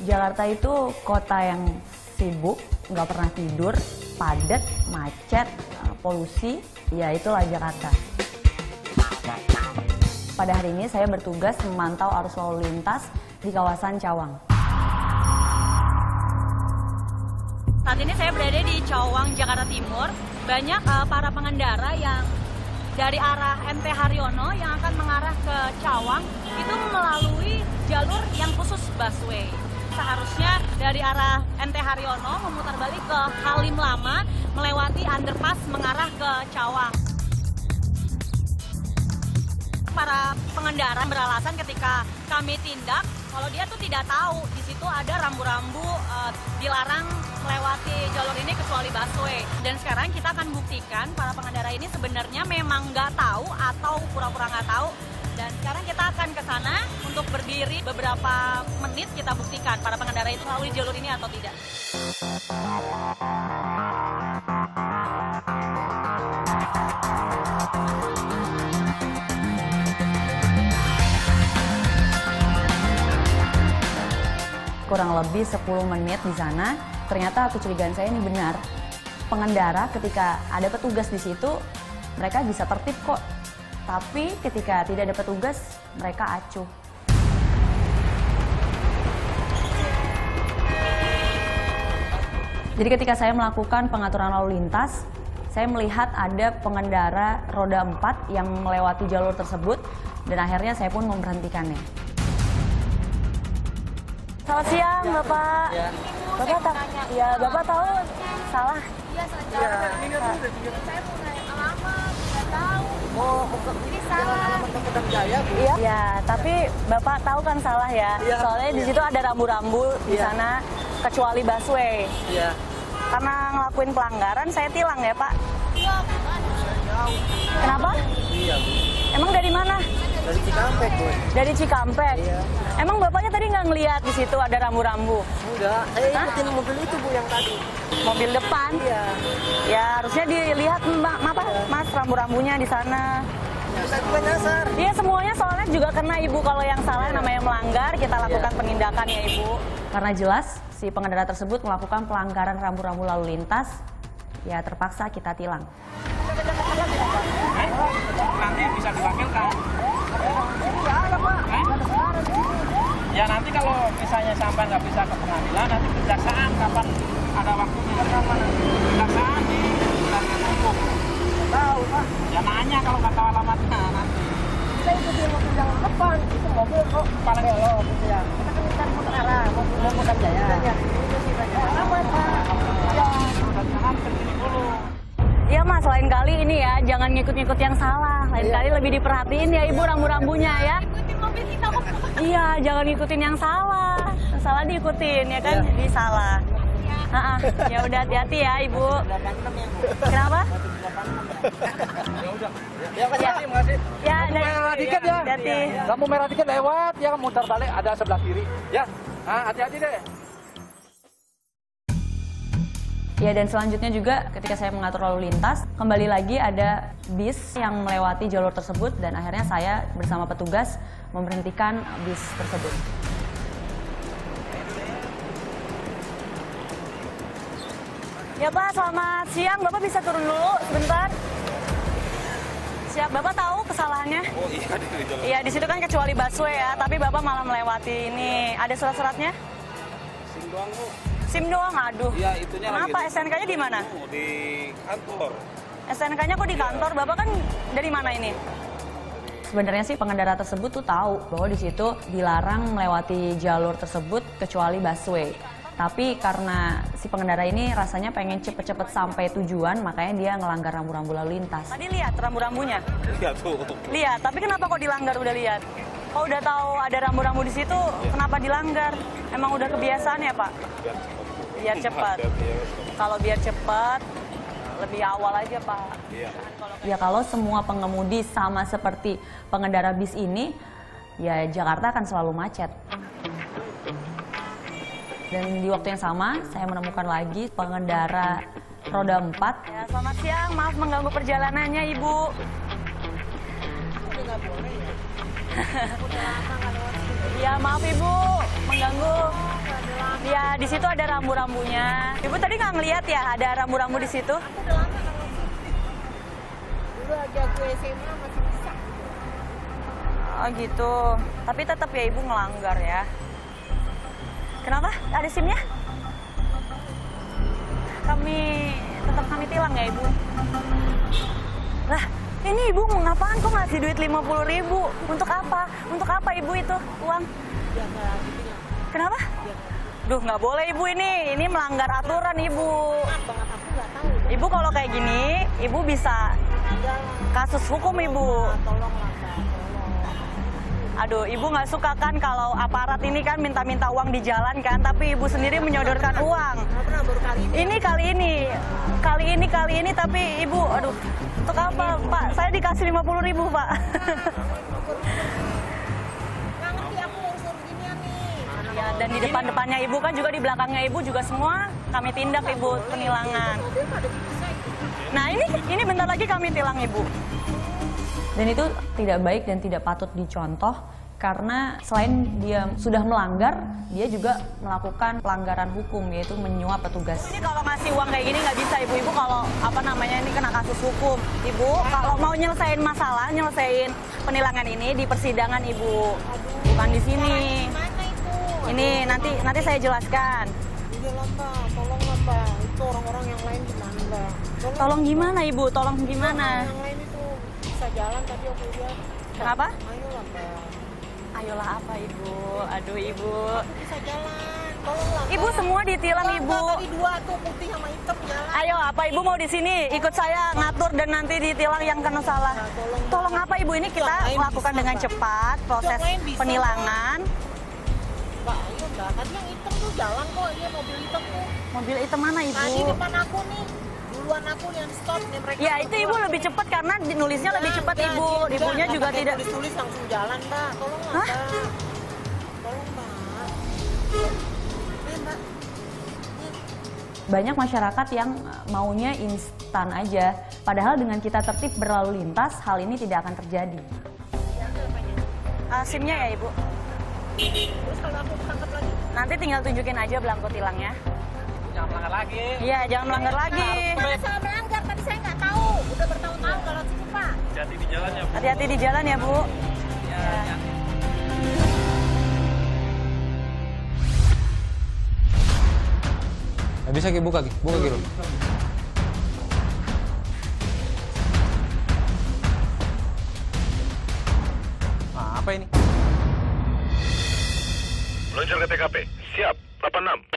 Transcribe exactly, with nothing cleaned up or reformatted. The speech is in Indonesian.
Jakarta itu kota yang sibuk, nggak pernah tidur, padat, macet, polusi, ya itulah Jakarta. Pada hari ini saya bertugas memantau arus lalu lintas di kawasan Cawang. Saat ini saya berada di Cawang, Jakarta Timur. Banyak uh, para pengendara yang dari arah M T Haryono yang akan mengarah ke Cawang itu melalui jalur yang khusus busway. Seharusnya dari arah M T Haryono memutar balik ke Halim Lama melewati underpass mengarah ke Cawang. Para pengendara beralasan ketika kami tindak kalau dia tuh tidak tahu di situ ada rambu-rambu uh, dilarang melewati jalur ini kecuali busway. Dan sekarang kita akan buktikan para pengendara ini sebenarnya memang nggak tahu atau pura-pura nggak tahu. Dan sekarang kita akan ke sana untuk berdiri beberapa menit kita buktikan para pengendara itu melalui jalur ini atau tidak. Kurang lebih sepuluh menit di sana, ternyata kecurigaan saya ini benar. Pengendara ketika ada petugas di situ, mereka bisa tertib kok. Tapi ketika tidak ada petugas, mereka acuh. Jadi ketika saya melakukan pengaturan lalu lintas, saya melihat ada pengendara roda empat yang melewati jalur tersebut, dan akhirnya saya pun memberhentikannya. Selamat siang, Bapak. Ya. Bapak tahu? Ya, Bapak tahu salah. Iya, salah. Ya. Saya mau nanya alamat, nggak tahu. Oh, ini salah. Alamat Pemkot Jaya, Bu. Iya. Ya, tapi Bapak tahu kan salah ya. Ya. Soalnya ya. Di situ ada rambu-rambu ya. Di sana kecuali busway. Iya. Karena ngelakuin pelanggaran, saya tilang ya, Pak. Iya, bukan. Jauh. Kenapa? Iya, Bu. Emang dari mana? Dari Cikampek, Bu. Dari Cikampek? Iya. Emang Bapaknya tadi nggak ngelihat di situ ada rambu-rambu? Enggak, saya ikutin mobil itu, Bu, yang tadi. Mobil depan? Iya. Ya, harusnya dilihat, Mbak, apa, ya. Mas, rambu-rambunya di sana. Bisa juga nyasar. Iya, semuanya soalnya juga kena, Ibu. Kalau yang salah ya. Namanya melanggar, kita lakukan ya. Penindakan ya, Ibu. Karena jelas, si pengendara tersebut melakukan pelanggaran rambu-rambu lalu lintas, ya terpaksa kita tilang. Nanti bisa diwakilkan. Ya nanti kalau misalnya sampai nggak bisa ke pengadilan, nanti kejaksaan kapan ada waktunya kapan kejaksaan di wilayah hukum. Tahu, Pak. Ya nanya kalau nggak tahu alamatnya nanti. Kita ikutin mobil yang depan, itu mobil kok paling belok gitu ya. Kita kan cari motor arah, mobil Pemkot Jaya. Ya, itu sih banyak. Alamat, Pak. Ya. Jangan kesini dulu. Iya, Mas, lain kali ini ya, jangan ngikut-ngikut yang salah. Lain iya. Kali lebih diperhatiin ya, Ibu, rambu-rambunya ya. Ikutin mobil kita kok. Iya, jangan ngikutin yang salah. Yang salah diikutin, ya kan? Iya. Di salah. Ya, ya udah hati-hati ya, Ibu. Kenapa? Ya udah. Ya, Pak, terima kasih. Ya, kamu merah tiket ya. Hati-hati. Kamu merah tiket lewat, ya muter balik ada sebelah kiri. Ya, nah, hati-hati deh. Ya, dan selanjutnya juga ketika saya mengatur lalu lintas, kembali lagi ada bis yang melewati jalur tersebut dan akhirnya saya bersama petugas memberhentikan bis tersebut. Ya, Pak, selamat siang. Bapak bisa turun dulu sebentar? Siap, Bapak tahu kesalahannya? Oh iya, di jalur. Iya, di situ kan kecuali busway ya, tapi Bapak malah melewati ini. Ada surat-suratnya? SIM doang, Bu. SIM doang, aduh. Iya, itunya lagi. Kenapa? S N K-nya di mana? Di kantor. S N K-nya kok di kantor? Bapak kan dari mana ini? Sebenarnya sih pengendara tersebut tuh tahu bahwa di situ dilarang melewati jalur tersebut kecuali busway. Tapi karena si pengendara ini rasanya pengen cepet-cepet sampai tujuan, makanya dia ngelanggar rambu-rambu lalu lintas. Tadi lihat rambu-rambunya? Lihat tuh. Lihat, tapi kenapa kok dilanggar udah lihat? Kok udah tahu ada rambu-rambu di situ, ya. Kenapa dilanggar? Emang udah kebiasaan ya, Pak? Biar cepat. Kalau biar cepat, lebih awal aja, Pak. Iya. Ya kalau semua pengemudi sama seperti pengendara bis ini, ya Jakarta akan selalu macet. Dan di waktu yang sama, saya menemukan lagi pengendara roda empat. Ya, selamat siang, maaf mengganggu perjalanannya, Ibu. Udah nggak boleh ya? Udah lama nggak lewat sini. Ya, maaf Ibu, mengganggu. Udah Ya, di situ ada rambu-rambunya. Ibu tadi nggak ngeliat ya ada rambu-rambu di situ? Aku udah lama nggak masuk. Dulu aja aku S M A masih bisa. Oh gitu. Tapi tetap ya ibu ngelanggar ya. Kenapa? Ada SIM-nya? Kami tetap kami tilang ya ibu. Lah, ini ibu mau ngapain kok ngasih duit lima puluh ribu? Untuk apa? Untuk apa ibu itu uang? Biar nggak ditilang. Kenapa? Duh, nggak boleh ibu ini. Ini melanggar aturan ibu. Maaf banget aku nggak tahu. Ibu kalau kayak gini, ibu bisa kasus hukum ibu. Tolonglah Mbak, tolong. Aduh, ibu nggak suka kan kalau aparat ini kan minta-minta uang di jalan kan, tapi ibu sendiri menyodorkan uang. Nggak pernah baru kali ini. Ini kali ini, kali ini, kali ini, tapi ibu, aduh, untuk apa Pak? Saya dikasih lima puluh ribu Pak. Nggak ngerti aku urus-urus ginian nih. Ya, dan di depan-depannya ibu kan juga di belakangnya ibu juga semua kami tindak ibu penilangan. Mobil mah ada bisa itu. Nah ini, ini bentar lagi kami tilang ibu. Dan itu tidak baik dan tidak patut dicontoh karena selain dia sudah melanggar, dia juga melakukan pelanggaran hukum yaitu menyuap petugas. Ini kalau ngasih uang kayak gini nggak bisa ibu-ibu kalau apa namanya ini kena kasus hukum. Ibu kalau mau nyelesain masalah, nyelesain penilangan ini di persidangan ibu, bukan di sini. Mana itu? Ini nanti nanti saya jelaskan. Udah lah Mbak, tolonglah Mbak. Itu orang-orang yang lain gimana Mbak? Tolong, Tolong gimana ibu? Tolong gimana? Yang lain itu bisa jalan tadi aku lihat. Kenapa? Ayolah Mbak. Ayolah apa ibu? Aduh ibu. Aku bisa jalan. Tolonglah Mbak. Ibu semua ditilang Tolong, ibu. Mbak, tadi dua tuh putih sama hitam jalan. Ayo apa ibu mau di sini ikut saya ngatur dan nanti ditilang yang kena salah. Tolong, Tolong apa ibu ini kita Yang lain lakukan bisa, dengan Mbak. cepat proses Yang lain bisa, penilangan. Mbak, ayo Mbak. Tadi yang hitam tuh jalan kok. Iya mobil hitam tuh. Mobil itu mana ibu? Tadi depan aku nih. Duluan aku yang stop nih mereka. Ya itu ibu lebih cepat karena nulisnya lebih cepat ibu. Ibunya juga tidak. Tulis-tulis langsung jalan Mbak. Tolonglah Hah? Mbak. Tolong Mbak. Eh Mbak. Banyak masyarakat yang maunya instan aja, padahal dengan kita tertib berlalu lintas, hal ini tidak akan terjadi. Uh, SIM-nya ya ibu. Terus kalau aku ketangkap lagi? Nanti tinggal tunjukin aja belangko tilangnya. Jangan melanggar lagi. Iya jangan melanggar lagi. Mana salah melanggar, tapi saya nggak tahu. Udah bertahun-tahun kalau situ Pak. Hati-hati di jalan ya, Bu. Hati-hati di jalan ya bu. Ya, ya. Nggak bisa Ki, buka Ki, buka Ki. Nah, apa ini? Meluncur ke T K P. Siap, delapan enam.